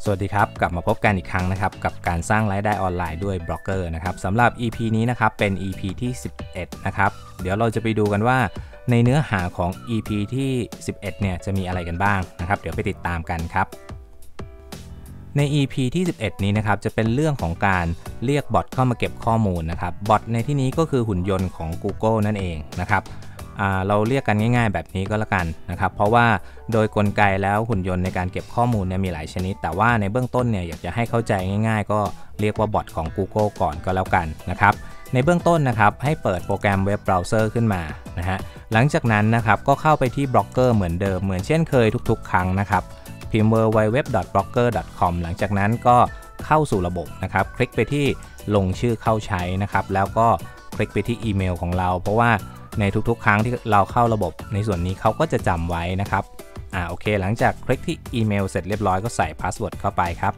วัสดีครับกลับมาพบกันอีกครั้งนะครับกับการสร้างรายได้ออนไลน์ด้วยบล็อกเกอร์นะครับสำหรับ EP นี้นะครับเป็น EP ที่11นะครับเดี๋ยวเราจะไปดูกันว่าในเนื้อหาของ EP ที่11เนี่ยจะมีอะไรกันบ้างนะครับเดี๋ยวไปติดตามกันครับใน EP ที่11นี้นะครับจะเป็นเรื่องของการเรียกบอทเข้ามาเก็บข้อมูลนะครับบอทในที่นี้ก็คือหุ่นยนต์ของ Google นั่นเองนะครับเราเรียกกันง่ายๆแบบนี้ก็แล้วกันนะครับเพราะว่าโดยกลไกแล้วหุ่นยนต์ในการเก็บข้อมูลเนี่ยมีหลายชนิดแต่ว่าในเบื้องต้นเนี่ยอยากจะให้เข้าใจง่ายๆก็เรียกว่าบอทของ Google ก่อนก็แล้วกันนะครับในเบื้องต้นนะครับให้เปิดโปรแกรมเว็บเบราว์เซอร์ขึ้นมานะฮะหลังจากนั้นนะครับก็เข้าไปที่บล็อกเกอร์เหมือนเดิมเหมือนเช่นเคยทุกๆครั้งนะครับพิมพ์ www.blogger.com หลังจากนั้นก็เข้าสู่ระบบนะครับคลิกไปที่ลงชื่อเข้าใช้นะครับแล้วก็คลิกไปที่อีเมลของเราเพราะว่าในทุกๆครั้งที่เราเข้าระบบในส่วนนี้เขาก็จะจำไว้นะครับโอเคหลังจากคลิกที่อีเมลเสร็จเรียบร้อยก็ใส่พาสเวิร์ดเข้าไปครับ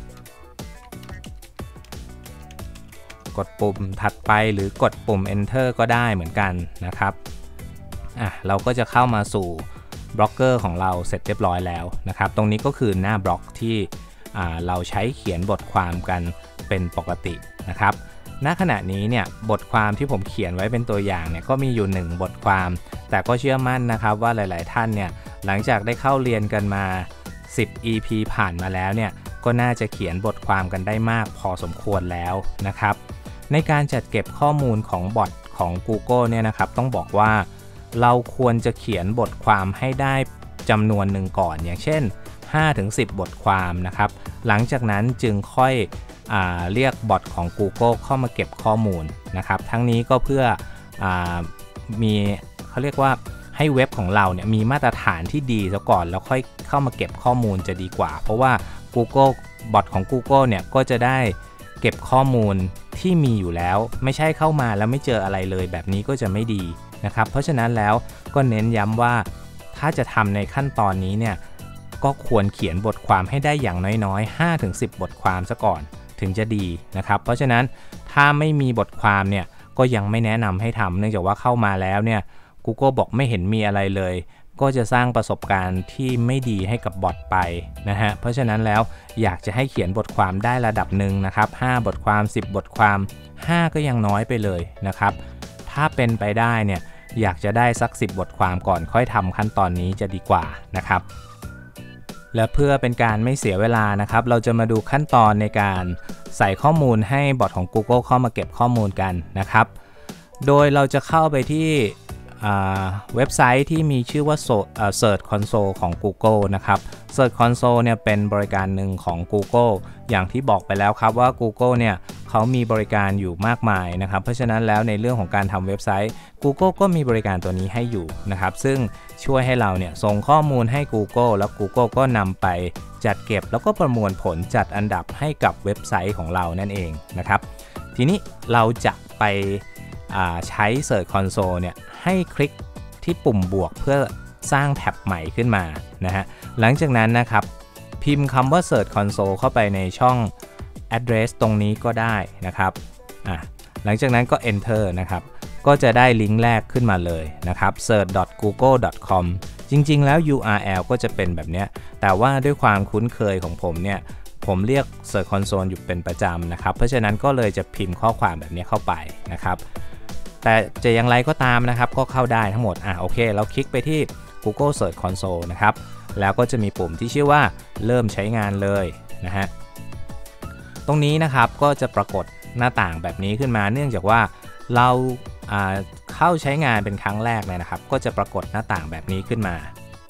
กดปุ่มถัดไปหรือกดปุ่ม enter ก็ได้เหมือนกันนะครับเราก็จะเข้ามาสู่บล็อกเกอร์ของเราเสร็จเรียบร้อยแล้วนะครับตรงนี้ก็คือหน้าบล็อกที่เราใช้เขียนบทความกันเป็นปกตินะครับณขณะนี้เนี่ยบทความที่ผมเขียนไว้เป็นตัวอย่างเนี่ยก็มีอยู่1บทความแต่ก็เชื่อมั่นนะครับว่าหลายๆท่านเนี่ยหลังจากได้เข้าเรียนกันมา10 EP ผ่านมาแล้วเนี่ยก็น่าจะเขียนบทความกันได้มากพอสมควรแล้วนะครับในการจัดเก็บข้อมูลของบอทของ Google เนี่ยนะครับต้องบอกว่าเราควรจะเขียนบทความให้ได้จำนวนหนึ่งก่อนอย่างเช่น 5-10 บทความนะครับหลังจากนั้นจึงค่อยเรียกบอทของ Google เข้ามาเก็บข้อมูลนะครับทั้งนี้ก็เพื่อมีเขาเรียกว่าให้เว็บของเราเนี่ยมีมาตรฐานที่ดีซะก่อนแล้วค่อยเข้ามาเก็บข้อมูลจะดีกว่าเพราะว่า Google บอทของ Google เนี่ยก็จะได้เก็บข้อมูลที่มีอยู่แล้วไม่ใช่เข้ามาแล้วไม่เจออะไรเลยแบบนี้ก็จะไม่ดีนะครับเพราะฉะนั้นแล้วก็เน้นย้ำว่าถ้าจะทำในขั้นตอนนี้เนี่ยก็ควรเขียนบทความให้ได้อย่างน้อยๆ 5-10 บทความซะก่อนถึงจะดีนะครับเพราะฉะนั้นถ้าไม่มีบทความเนี่ยก็ยังไม่แนะนำให้ทำเนื่องจากว่าเข้ามาแล้วเนี่ย Google บอกไม่เห็นมีอะไรเลยก็จะสร้างประสบการณ์ที่ไม่ดีให้กับบอทไปนะฮะเพราะฉะนั้นแล้วอยากจะให้เขียนบทความได้ระดับหนึ่งนะครับ5บทความ10บทความ5ก็ยังน้อยไปเลยนะครับถ้าเป็นไปได้เนี่ยอยากจะได้สัก10บทความก่อนค่อยทำขั้นตอนนี้จะดีกว่านะครับและเพื่อเป็นการไม่เสียเวลานะครับเราจะมาดูขั้นตอนในการใส่ข้อมูลให้บอทของ Google เข้ามาเก็บข้อมูลกันนะครับโดยเราจะเข้าไปที่เว็บไซต์ที่มีชื่อว่า Search Console ของ Google นะครับ Search Console เนี่ยเป็นบริการหนึ่งของ Google อย่างที่บอกไปแล้วครับว่า Google เนี่ยเขามีบริการอยู่มากมายนะครับเพราะฉะนั้นแล้วในเรื่องของการทำเว็บไซต์ Google ก็มีบริการตัวนี้ให้อยู่นะครับซึ่งช่วยให้เราเนี่ยส่งข้อมูลให้ Google แล้ว Google ก็นำไปจัดเก็บแล้วก็ประมวลผลจัดอันดับให้กับเว็บไซต์ของเรานั่นเองนะครับทีนี้เราจะไปใช้ Search Console เนี่ยให้คลิกที่ปุ่มบวกเพื่อสร้างแท็บใหม่ขึ้นมานะฮะหลังจากนั้นนะครับพิมพ์คำว่า Search Console เข้าไปในช่อง address ตรงนี้ก็ได้นะครับหลังจากนั้นก็ enter นะครับก็จะได้ลิงก์แรกขึ้นมาเลยนะครับ search.google.com จริงๆแล้ว URL ก็จะเป็นแบบนี้แต่ว่าด้วยความคุ้นเคยของผมเนี่ยผมเรียก Search Console อยู่เป็นประจำนะครับเพราะฉะนั้นก็เลยจะพิมพ์ข้อความแบบนี้เข้าไปนะครับแต่จะอย่างไรก็ตามนะครับก็เข้าได้ทั้งหมดโอเคเราคลิกไปที่ Google Search Console นะครับแล้วก็จะมีปุ่มที่ชื่อว่าเริ่มใช้งานเลยนะฮะตรงนี้นะครับก็จะปรากฏหน้าต่างแบบนี้ขึ้นมาเนื่องจากว่าเราเข้าใช้งานเป็นครั้งแรกเลยนะครับก็จะปรากฏหน้าต่างแบบนี้ขึ้นมา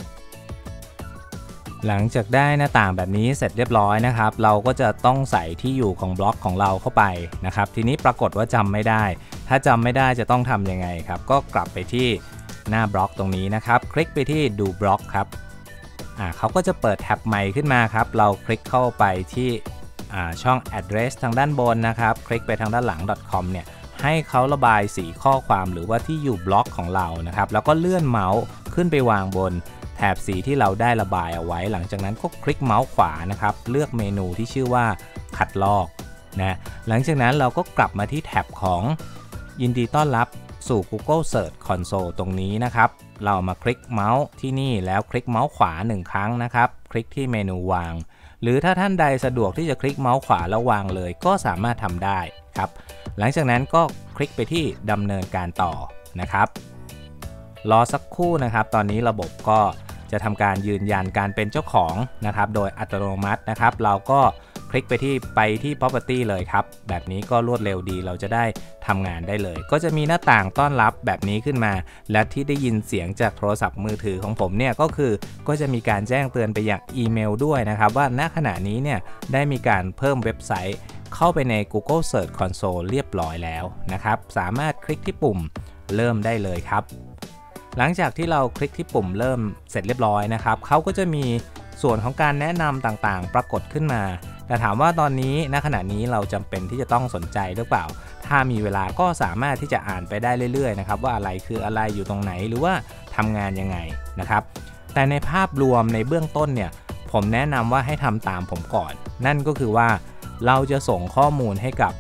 หลังจากได้หน้าต่างแบบนี้เสร็จเรียบร้อยนะครับเราก็จะต้องใส่ที่อยู่ของบล็อกของเราเข้าไปนะครับทีนี้ปรากฏว่าจำไม่ได้ถ้าจำไม่ได้จะต้องทำยังไงครับก็กลับไปที่หน้าบล็อกตรงนี้นะครับคลิกไปที่ดูบล็อกครับเขาก็จะเปิดแท็บใหม่ขึ้นมาครับเราคลิกเข้าไปที่ช่อง address ทางด้านบนนะครับคลิกไปทางด้านหลัง .com เนี่ยให้เขาระบายสีข้อความหรือว่าที่อยู่บล็อกของเรานะครับแล้วก็เลื่อนเมาส์ขึ้นไปวางบนแถบสีที่เราได้ระบายเอาไว้หลังจากนั้นก็คลิกเมาส์ขวานะครับเลือกเมนูที่ชื่อว่าคัดลอกนะหลังจากนั้นเราก็กลับมาที่แท็บของยินดีต้อนรับสู่ Google Search Console ตรงนี้นะครับเรามาคลิกเมาส์ที่นี่แล้วคลิกเมาส์ขวา1ครั้งนะครับคลิกที่เมนูวางหรือถ้าท่านใดสะดวกที่จะคลิกเมาส์ขวาแล้ววางเลยก็สามารถทำได้ครับหลังจากนั้นก็คลิกไปที่ดำเนินการต่อนะครับรอสักครู่นะครับตอนนี้ระบบก็จะทำการยืนยันการเป็นเจ้าของนะครับโดยอัตโนมัตินะครับเราก็คลิกไปที่ property เลยครับแบบนี้ก็รวดเร็วดีเราจะได้ทำงานได้เลยก็จะมีหน้าต่างต้อนรับแบบนี้ขึ้นมาและที่ได้ยินเสียงจากโทรศัพท์มือถือของผมเนี่ยก็จะมีการแจ้งเตือนไปอย่างอีเมลด้วยนะครับว่าณขณะนี้เนี่ยได้มีการเพิ่มเว็บไซต์เข้าไปใน Google Search Console เรียบร้อยแล้วนะครับสามารถคลิกที่ปุ่มเริ่มได้เลยครับหลังจากที่เราคลิกที่ปุ่มเริ่มเสร็จเรียบร้อยนะครับเขาก็จะมีส่วนของการแนะนำต่างๆปรากฏขึ้นมาแต่ถามว่าตอนนี้ณขณะนี้เราจำเป็นที่จะต้องสนใจหรือเปล่าถ้ามีเวลาก็สามารถที่จะอ่านไปได้เรื่อยๆนะครับว่าอะไรคืออะไรอยู่ตรงไหนหรือว่าทำงานยังไงนะครับแต่ในภาพรวมในเบื้องต้นเนี่ยผมแนะนำว่าให้ทำตามผมก่อนนั่นก็คือว่าเราจะส่งข้อมูลให้กับ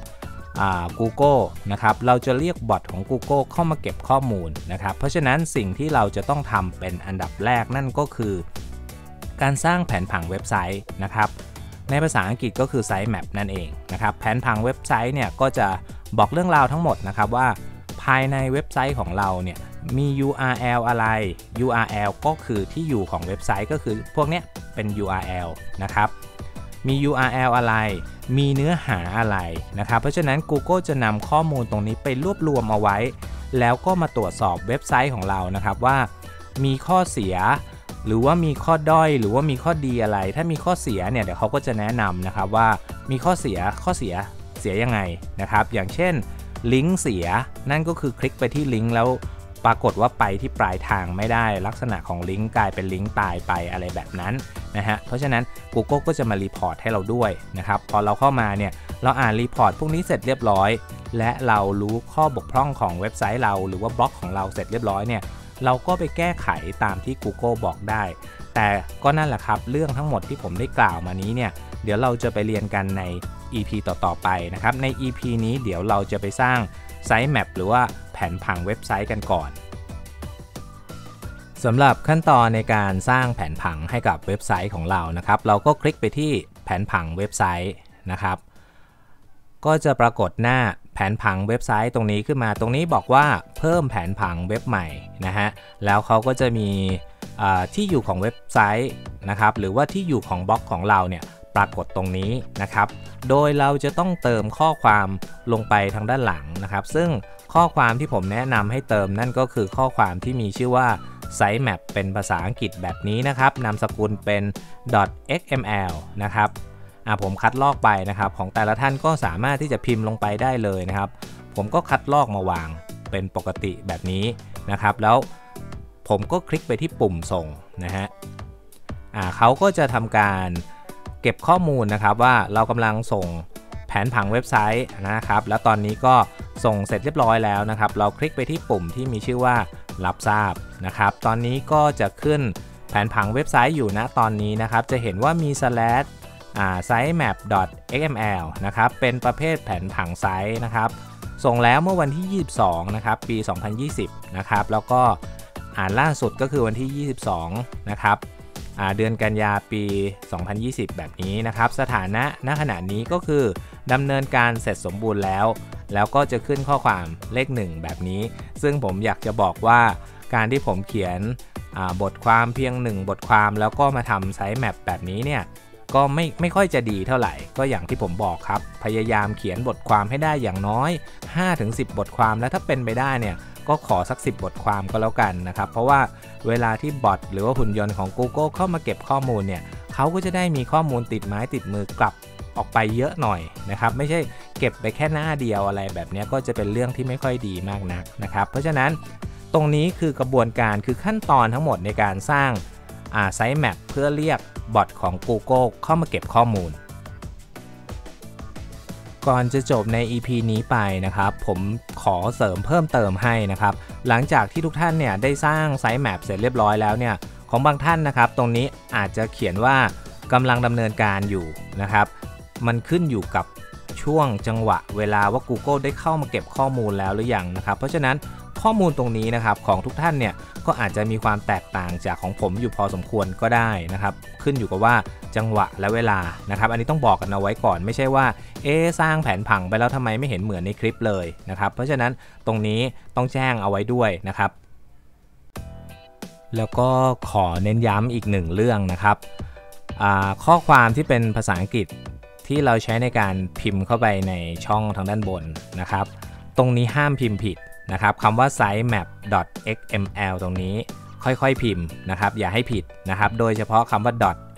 Google นะครับเราจะเรียกบอทของ Google เข้ามาเก็บข้อมูลนะครับเพราะฉะนั้นสิ่งที่เราจะต้องทำเป็นอันดับแรกนั่นก็คือการสร้างแผนผังเว็บไซต์นะครับในภาษาอังกฤษก็คือไซต์แมปนั่นเองนะครับแผนผังเว็บไซต์เนี่ยก็จะบอกเรื่องราวทั้งหมดนะครับว่าภายในเว็บไซต์ของเราเนี่ยมี URL อะไร URL ก็คือที่อยู่ของเว็บไซต์ก็คือพวกนี้เป็น URL นะครับมี URL อะไรมีเนื้อหาอะไรนะครับเพราะฉะนั้น Google จะนำข้อมูลตรงนี้ไปรวบรวมเอาไว้แล้วก็มาตรวจสอบเว็บไซต์ของเรานะครับว่ามีข้อเสียหรือว่ามีข้อด้อยหรือว่ามีข้อดีอะไรถ้ามีข้อเสียเนี่ยเดี๋ยวเขาก็จะแนะนำนะครับว่ามีข้อเสียยังไงนะครับอย่างเช่นลิงก์เสียนั่นก็คือคลิกไปที่ลิงก์แล้วปรากฏว่าไปที่ปลายทางไม่ได้ลักษณะของลิงก์กลายเป็นลิงก์ตายไปอะไรแบบนั้นนะฮะเพราะฉะนั้น Google ก็จะมารีพอร์ตให้เราด้วยนะครับพอเราเข้ามาเนี่ยเราอ่านรีพอร์ตพวกนี้เสร็จเรียบร้อยและเรารู้ข้อบกพร่องของเว็บไซต์เราหรือว่าบล็อกของเราเสร็จเรียบร้อยเนี่ยเราก็ไปแก้ไขตามที่ Google บอกได้แต่ก็นั่นแหละครับเรื่องทั้งหมดที่ผมได้กล่าวมานี้เนี่ยเดี๋ยวเราจะไปเรียนกันใน EP ต่อๆไปนะครับใน EP นี้เดี๋ยวเราจะไปสร้างไซต์แมปหรือว่าแผนผังเว็บไซต์กันก่อนสำหรับขั้นตอนในการสร้างแผนผังให้กับเว็บไซต์ของเรานะครับเราก็คลิกไปที่แผนผังเว็บไซต์นะครับก็จะปรากฏหน้าแผนผังเว็บไซต์ตรงนี้ขึ้นมาตรงนี้บอกว่าเพิ่มแผนผังเว็บใหม่นะฮะแล้วเขาก็จะมีที่อยู่ของเว็บไซต์นะครับหรือว่าที่อยู่ของบล็อกของเราเนี่ยปรากฏตรงนี้นะครับโดยเราจะต้องเติมข้อความลงไปทางด้านหลังนะครับซึ่งข้อความที่ผมแนะนำให้เติมนั่นก็คือข้อความที่มีชื่อว่าไซต์แมปเป็นภาษาอังกฤษแบบนี้นะครับนามสกุลเป็น .xml นะครับผมคัดลอกไปนะครับของแต่ละท่านก็สามารถที่จะพิมพ์ลงไปได้เลยนะครับผมก็คัดลอกมาวางเป็นปกติแบบนี้นะครับแล้วผมก็คลิกไปที่ปุ่มส่งนะฮะเขาก็จะทำการเก็บข้อมูลนะครับว่าเรากำลังส่งแผนผังเว็บไซต์นะครับแล้วตอนนี้ก็ส่งเสร็จเรียบร้อยแล้วนะครับเราคลิกไปที่ปุ่มที่มีชื่อว่ารับทราบนะครับตอนนี้ก็จะขึ้นแผนผังเว็บไซต์อยู่นะตอนนี้นะครับจะเห็นว่ามี sitemap.xml นะครับเป็นประเภทแผนผังไซต์นะครับส่งแล้วเมื่อวันที่22นะครับปี2020นะครับแล้วก็ล่าสุดก็คือวันที่22นะครับเดือนกันยาปี2020แบบนี้นะครับสถานะณขณะนี้ก็คือดำเนินการเสร็จสมบูรณ์แล้วก็จะขึ้นข้อความเลข1แบบนี้ซึ่งผมอยากจะบอกว่าการที่ผมเขียนบทความเพียง1บทความแล้วก็มาทำไซต์แมปแบบนี้เนี่ยก็ไม่ค่อยจะดีเท่าไหร่ก็อย่างที่ผมบอกครับพยายามเขียนบทความให้ได้อย่างน้อย 5-10 บทความแล้วถ้าเป็นไปได้เนี่ยก็ขอสัก10บทความก็แล้วกันนะครับเพราะว่าเวลาที่บอทหรือว่าหุ่นยนต์ของ Google เข้ามาเก็บข้อมูลเนี่ยเขาก็จะได้มีข้อมูลติดไม้ติดมือกลับออกไปเยอะหน่อยนะครับไม่ใช่เก็บไปแค่หน้าเดียวอะไรแบบนี้ก็จะเป็นเรื่องที่ไม่ค่อยดีมากนักนะครับเพราะฉะนั้นตรงนี้คือกระบวนการคือขั้นตอนทั้งหมดในการสร้างไซต์แมปเพื่อเรียกบอทของ Google เข้ามาเก็บข้อมูลก่อนจะจบใน EP นี้ไปนะครับผมขอเสริมเพิ่มเติมให้นะครับหลังจากที่ทุกท่านเนี่ยได้สร้างไซต์แมปเสร็จเรียบร้อยแล้วเนี่ยของบางท่านนะครับตรงนี้อาจจะเขียนว่ากำลังดำเนินการอยู่นะครับมันขึ้นอยู่กับช่วงจังหวะเวลาว่า Google ได้เข้ามาเก็บข้อมูลแล้วหรือยังนะครับเพราะฉะนั้นข้อมูลตรงนี้นะครับของทุกท่านเนี่ยก็อาจจะมีความแตกต่างจากของผมอยู่พอสมควรก็ได้นะครับขึ้นอยู่กับว่าจังหวะและเวลานะครับอันนี้ต้องบอกกันเอาไว้ก่อนไม่ใช่ว่าสร้างแผนผังไปแล้วทำไมไม่เห็นเหมือนในคลิปเลยนะครับเพราะฉะนั้นตรงนี้ต้องแจ้งเอาไว้ด้วยนะครับแล้วก็ขอเน้นย้ำอีกหนึ่งเรื่องนะครับข้อความที่เป็นภาษาอังกฤษที่เราใช้ในการพิมพ์เข้าไปในช่องทางด้านบนนะครับตรงนี้ห้ามพิมพ์ผิดนะครับคำว่า sitemap.xml ตรงนี้ค่อยๆพิมพ์นะครับอย่าให้ผิดนะครับโดยเฉพาะคำว่า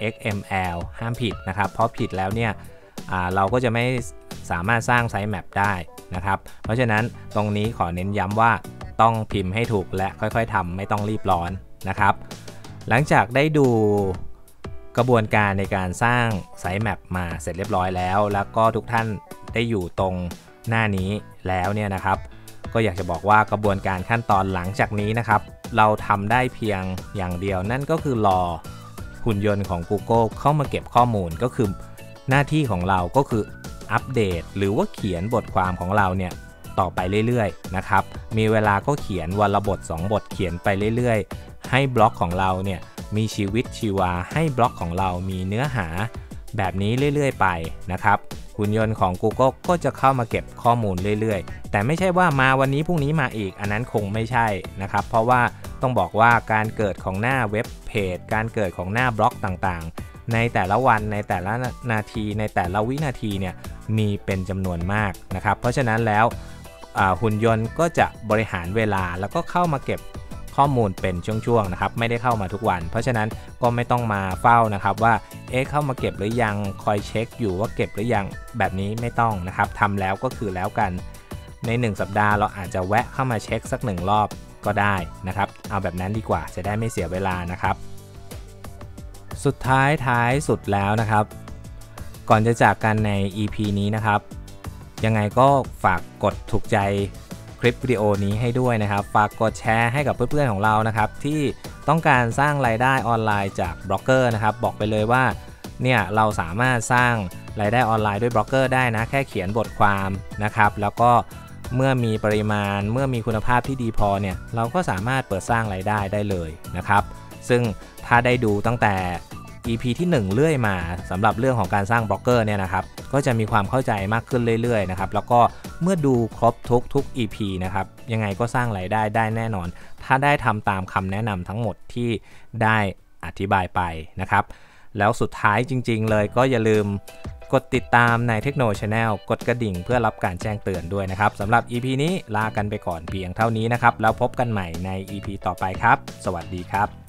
.xml ห้ามผิดนะครับเพราะผิดแล้วเนี่ยเราก็จะไม่สามารถสร้าง sitemap ได้นะครับเพราะฉะนั้นตรงนี้ขอเน้นย้ำว่าต้องพิมพ์ให้ถูกและค่อยๆทำไม่ต้องรีบร้อนนะครับหลังจากได้ดูกระบวนการในการสร้างไซต์แมปมาเสร็จเรียบร้อยแล้วก็ทุกท่านได้อยู่ตรงหน้านี้แล้วเนี่ยนะครับก็อยากจะบอกว่ากระบวนการขั้นตอนหลังจากนี้นะครับเราทำได้เพียงอย่างเดียวนั่นก็คือรอหุ่นยนต์ของ Google เข้ามาเก็บข้อมูลก็คือหน้าที่ของเราก็คืออัปเดตหรือว่าเขียนบทความของเราเนี่ยต่อไปเรื่อยๆนะครับมีเวลาก็เขียนวันละบท2บทเขียนไปเรื่อยๆให้บล็อกของเราเนี่ยมีชีวิตชีวาให้บล็อกของเรามีเนื้อหาแบบนี้เรื่อยๆไปนะครับหุ่นยนต์ของ Google ก็จะเข้ามาเก็บข้อมูลเรื่อยๆแต่ไม่ใช่ว่ามาวันนี้พรุ่งนี้มาอีกอันนั้นคงไม่ใช่นะครับเพราะว่าต้องบอกว่าการเกิดของหน้าเว็บเพจการเกิดของหน้าบล็อกต่างๆในแต่ละวันในแต่ละนาทีในแต่ละวินาทีเนี่ยมีเป็นจำนวนมากนะครับเพราะฉะนั้นแล้วหุ่นยนต์ก็จะบริหารเวลาแล้วก็เข้ามาเก็บข้อมูลเป็นช่วงๆนะครับไม่ได้เข้ามาทุกวันเพราะฉะนั้นก็ไม่ต้องมาเฝ้านะครับว่าเข้ามาเก็บหรือยังคอยเช็คอยู่ว่าเก็บหรือยังแบบนี้ไม่ต้องนะครับทำแล้วก็คือแล้วกันใน1สัปดาห์เราอาจจะแวะเข้ามาเช็คสัก1รอบก็ได้นะครับเอาแบบนั้นดีกว่าจะได้ไม่เสียเวลานะครับสุดท้ายสุดแล้วนะครับก่อนจะจากกันใน EP นี้นะครับยังไงก็ฝากกดถูกใจคลิปวิดีโอนี้ให้ด้วยนะครับฝากกดแชร์ให้กับเพื่อนๆของเรานะครับที่ต้องการสร้างรายได้ออนไลน์จากบล็อกเกอร์นะครับบอกไปเลยว่าเนี่ยเราสามารถสร้างรายได้ออนไลน์ด้วยบล็อกเกอร์ได้นะแค่เขียนบทความนะครับแล้วก็เมื่อมีปริมาณเมื่อมีคุณภาพที่ดีพอเนี่ยเราก็สามารถเปิดสร้างรายได้ได้เลยนะครับซึ่งถ้าได้ดูตั้งแต่ EP ที่1เรื่อยมาสำหรับเรื่องของการสร้างบล็อกเกอร์เนี่ยนะครับก็จะมีความเข้าใจมากขึ้นเรื่อยๆนะครับแล้วก็เมื่อดูครบทุก EP นะครับยังไงก็สร้างรายได้ได้แน่นอนถ้าได้ทำตามคำแนะนำทั้งหมดที่ได้อธิบายไปนะครับแล้วสุดท้ายจริงๆเลยก็อย่าลืมกดติดตามใน Techno Channel กดกระดิ่งเพื่อรับการแจ้งเตือนด้วยนะครับสำหรับ EP นี้ลากันไปก่อนเพียงเท่านี้นะครับแล้วพบกันใหม่ใน EP ต่อไปครับสวัสดีครับ